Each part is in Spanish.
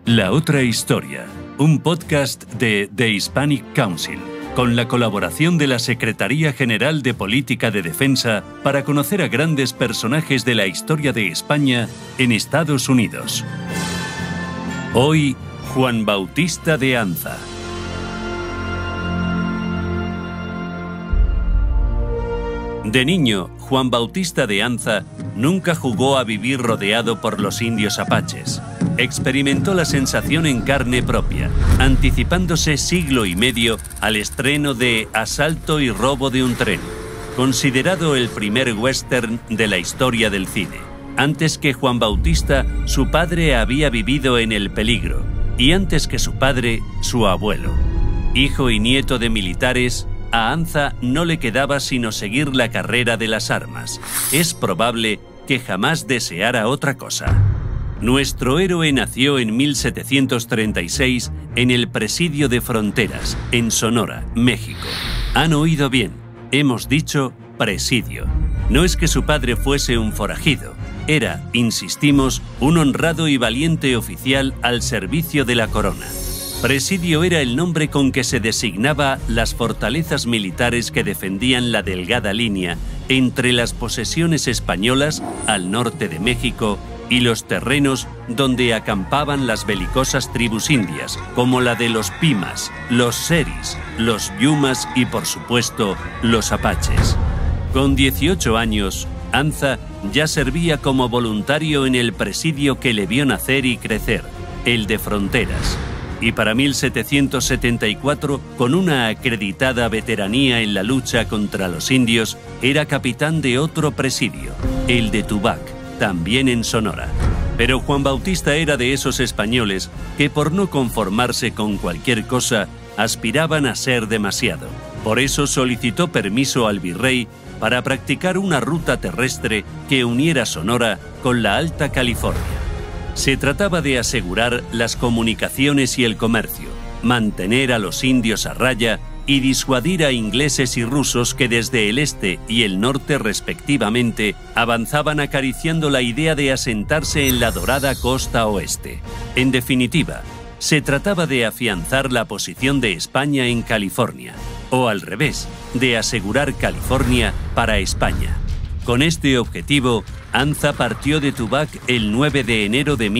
La otra historia, un podcast de The Hispanic Council, con la colaboración de la Secretaría General de Política de Defensa para conocer a grandes personajes de la historia de España en Estados Unidos. Hoy, Juan Bautista de Anza. De niño, Juan Bautista de Anza nunca jugó a vivir rodeado por los indios apaches. Experimentó la sensación en carne propia, anticipándose siglo y medio al estreno de Asalto y robo de un tren, considerado el primer western de la historia del cine. Antes que Juan Bautista, su padre había vivido en el peligro, y antes que su padre, su abuelo. Hijo y nieto de militares, a Anza no le quedaba sino seguir la carrera de las armas. Es probable que jamás deseara otra cosa. Nuestro héroe nació en 1736 en el Presidio de Fronteras, en Sonora, México. Han oído bien, hemos dicho presidio. No es que su padre fuese un forajido, era, insistimos, un honrado y valiente oficial al servicio de la corona. Presidio era el nombre con que se designaba las fortalezas militares que defendían la delgada línea entre las posesiones españolas al norte de México y los terrenos donde acampaban las belicosas tribus indias, como la de los Pimas, los Seris, los Yumas y, por supuesto, los Apaches. Con 18 años, Anza ya servía como voluntario en el presidio que le vio nacer y crecer, el de Fronteras. Y para 1774, con una acreditada veteranía en la lucha contra los indios, era capitán de otro presidio, el de Tubac, también en Sonora. Pero Juan Bautista era de esos españoles que, por no conformarse con cualquier cosa, aspiraban a ser demasiado. Por eso solicitó permiso al virrey para practicar una ruta terrestre que uniera Sonora con la Alta California. Se trataba de asegurar las comunicaciones y el comercio, mantener a los indios a raya y disuadir a ingleses y rusos que desde el este y el norte respectivamente avanzaban acariciando la idea de asentarse en la dorada costa oeste. En definitiva, se trataba de afianzar la posición de España en California, o al revés, de asegurar California para España. Con este objetivo, Anza partió de Tubac el 9 de enero de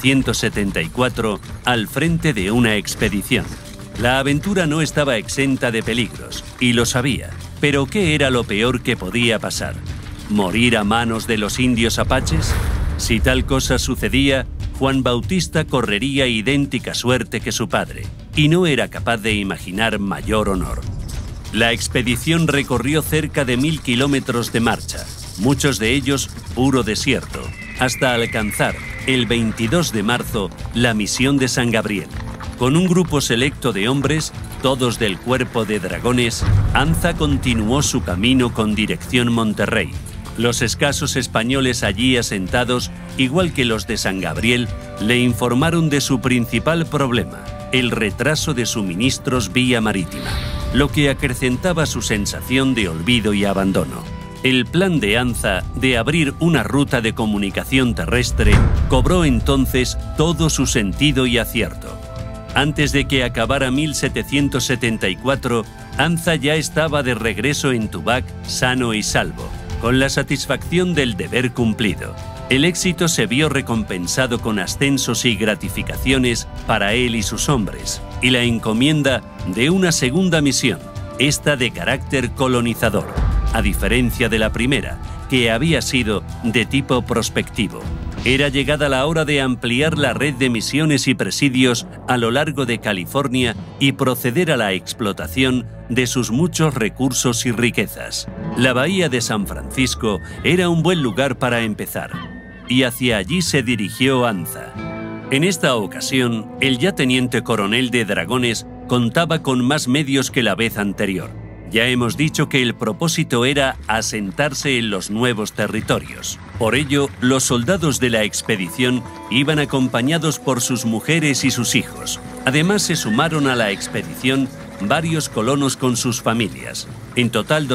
1774 al frente de una expedición. La aventura no estaba exenta de peligros, y lo sabía. Pero ¿qué era lo peor que podía pasar? ¿Morir a manos de los indios apaches? Si tal cosa sucedía, Juan Bautista correría idéntica suerte que su padre, y no era capaz de imaginar mayor honor. La expedición recorrió cerca de 1000 kilómetros de marcha, muchos de ellos puro desierto, hasta alcanzar, el 22 de marzo, la misión de San Gabriel. Con un grupo selecto de hombres, todos del cuerpo de dragones, Anza continuó su camino con dirección Monterrey. Los escasos españoles allí asentados, igual que los de San Gabriel, le informaron de su principal problema, el retraso de suministros vía marítima, lo que acrecentaba su sensación de olvido y abandono. El plan de Anza de abrir una ruta de comunicación terrestre cobró entonces todo su sentido y acierto. Antes de que acabara 1774, Anza ya estaba de regreso en Tubac, sano y salvo, con la satisfacción del deber cumplido. El éxito se vio recompensado con ascensos y gratificaciones para él y sus hombres, y la encomienda de una segunda misión, esta de carácter colonizador, a diferencia de la primera, que había sido de tipo prospectivo. Era llegada la hora de ampliar la red de misiones y presidios a lo largo de California y proceder a la explotación de sus muchos recursos y riquezas. La bahía de San Francisco era un buen lugar para empezar, y hacia allí se dirigió Anza. En esta ocasión, el ya teniente coronel de dragones contaba con más medios que la vez anterior. Ya hemos dicho que el propósito era asentarse en los nuevos territorios. Por ello, los soldados de la expedición iban acompañados por sus mujeres y sus hijos. Además, se sumaron a la expedición varios colonos con sus familias. En total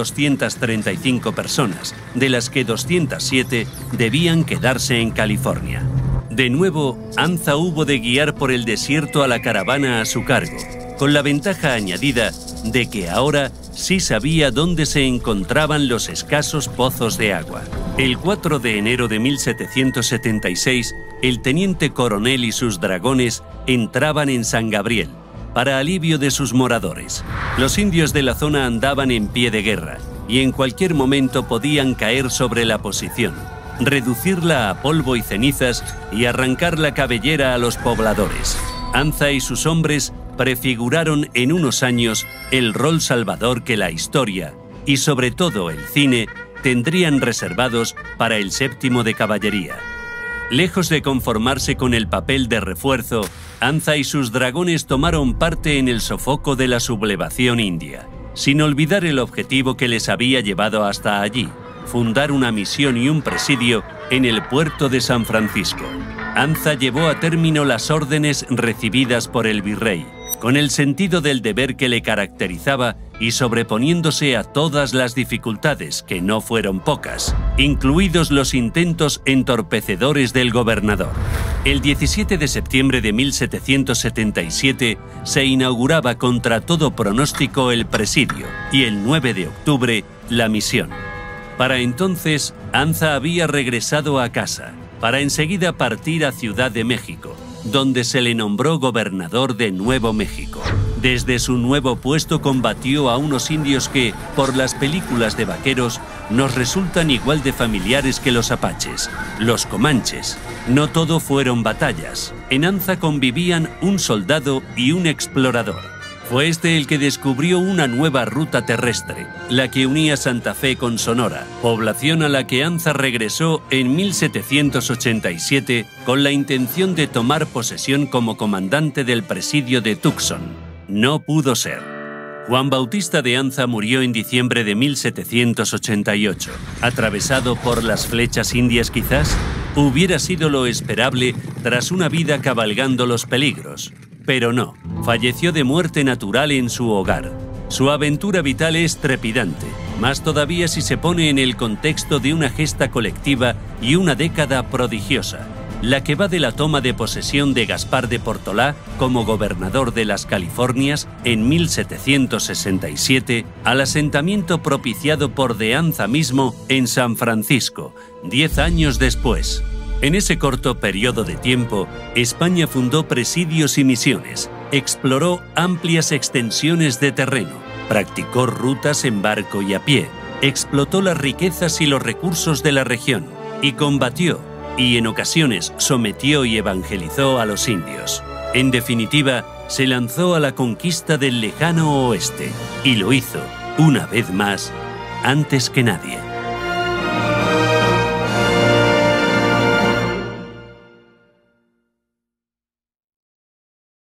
235 personas, de las que 207 debían quedarse en California. De nuevo, Anza hubo de guiar por el desierto a la caravana a su cargo, con la ventaja añadida de que ahora sí sabía dónde se encontraban los escasos pozos de agua. El 4 de enero de 1776, el teniente coronel y sus dragones entraban en San Gabriel, para alivio de sus moradores. Los indios de la zona andaban en pie de guerra y en cualquier momento podían caer sobre la posición, reducirla a polvo y cenizas y arrancar la cabellera a los pobladores. Anza y sus hombres prefiguraron en unos años el rol salvador que la historia, y sobre todo el cine, tendrían reservados para el 7º de caballería. Lejos de conformarse con el papel de refuerzo, Anza y sus dragones tomaron parte en el sofoco de la sublevación india, sin olvidar el objetivo que les había llevado hasta allí: fundar una misión y un presidio en el puerto de San Francisco. Anza llevó a término las órdenes recibidas por el virrey, con el sentido del deber que le caracterizaba y sobreponiéndose a todas las dificultades, que no fueron pocas, incluidos los intentos entorpecedores del gobernador. El 17 de septiembre de 1777 se inauguraba contra todo pronóstico el presidio y el 9 de octubre la misión. Para entonces, Anza había regresado a casa, para enseguida partir a Ciudad de México, donde se le nombró gobernador de Nuevo México. Desde su nuevo puesto combatió a unos indios que, por las películas de vaqueros, nos resultan igual de familiares que los apaches, los comanches. No todo fueron batallas. En Anza convivían un soldado y un explorador. Fue este el que descubrió una nueva ruta terrestre, la que unía Santa Fe con Sonora, población a la que Anza regresó en 1787 con la intención de tomar posesión como comandante del presidio de Tucson. No pudo ser. Juan Bautista de Anza murió en diciembre de 1788. ¿Atravesado por las flechas indias quizás? Hubiera sido lo esperable tras una vida cabalgando los peligros. Pero no, falleció de muerte natural en su hogar. Su aventura vital es trepidante, más todavía si se pone en el contexto de una gesta colectiva y una década prodigiosa, la que va de la toma de posesión de Gaspar de Portolá como gobernador de las Californias en 1767 al asentamiento propiciado por de Anza mismo en San Francisco, 10 años después. En ese corto periodo de tiempo, España fundó presidios y misiones, exploró amplias extensiones de terreno, practicó rutas en barco y a pie, explotó las riquezas y los recursos de la región, y combatió, y en ocasiones sometió y evangelizó a los indios. En definitiva, se lanzó a la conquista del lejano oeste, y lo hizo, una vez más, antes que nadie.